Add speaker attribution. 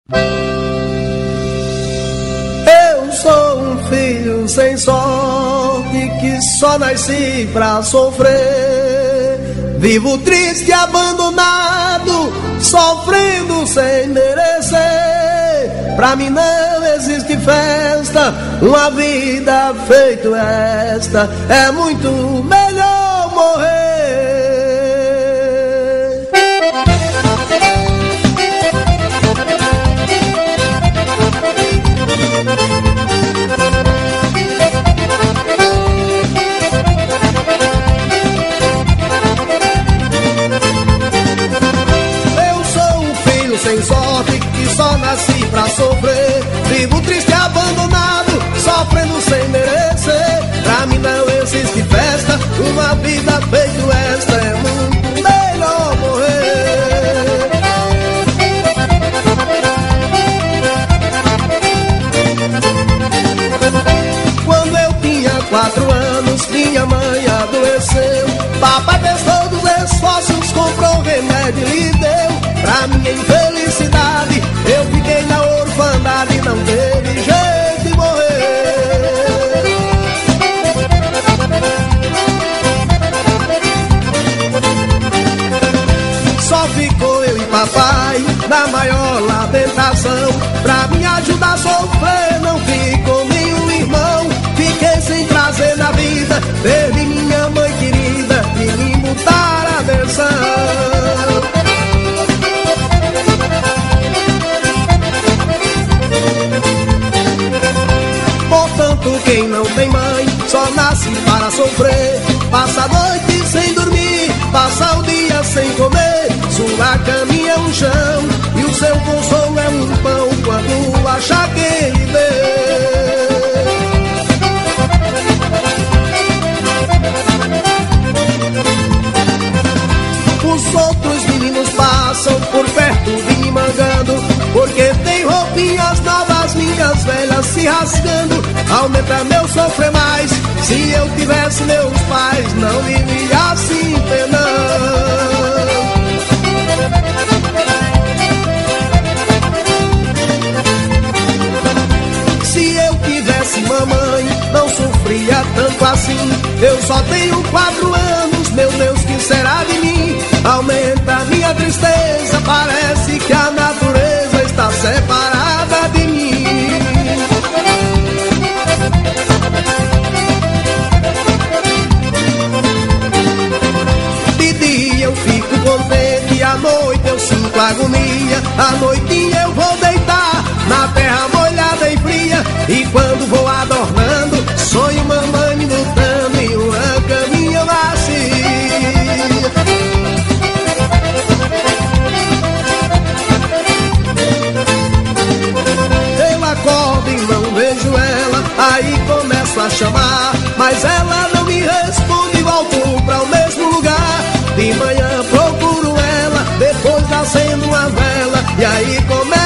Speaker 1: Eu sou um filho sem sorte que só nasci pra sofrer. Vivo triste, abandonado, sofrendo sem merecer. Pra mim não existe festa, uma vida feita esta é muito melhor morrer. Sem sorte que só nasci pra sofrer. Vivo triste, abandonado, sofrendo sem merecer. Pra mim não existe festa, uma vida feita esta é muito melhor morrer. Quando eu tinha 4 anos, minha mãe adoeceu. Papai fez todos os esforços, comprou remédio e lhe deu. Pra minha infelicidade, eu fiquei na orfandade e não teve jeito de morrer. Só ficou eu e papai na maior lamentação. Pra me ajudar a sofrer, não ficou nenhum irmão. Fiquei sem prazer na vida, perdi minha mãe querida e me botaram a versão. Portanto, quem não tem mãe só nasce para sofrer. Passa a noite sem dormir, passa o dia sem comer. Sua caminha é um chão e o seu consolo é um pão quando achar quem lhe dê. Os outros meninos passam por perto de mim mangando, porque tem roupinhas novas, minhas velhas se rasgando. Aumenta meu sofrer mais, se eu tivesse meus pais, não vivia assim penando. Se eu tivesse mamãe, não sofria tanto assim. Eu só tenho 4 anos, meu Deus, que será de mim? Aumenta minha tristeza, parece que a natureza está separada de mim. De dia eu fico contente, à noite eu sinto agonia. À noitinha eu vou deitar na terra molhada e fria, e quando vou adornando, sonho mamãe me lutando em uma caminha macia. Eu acordo e não vejo ela, aí começo a chamar, mas ela não me responde, volto pra o mesmo lugar. De manhã procuro ela, depois acendo uma vela, e aí começo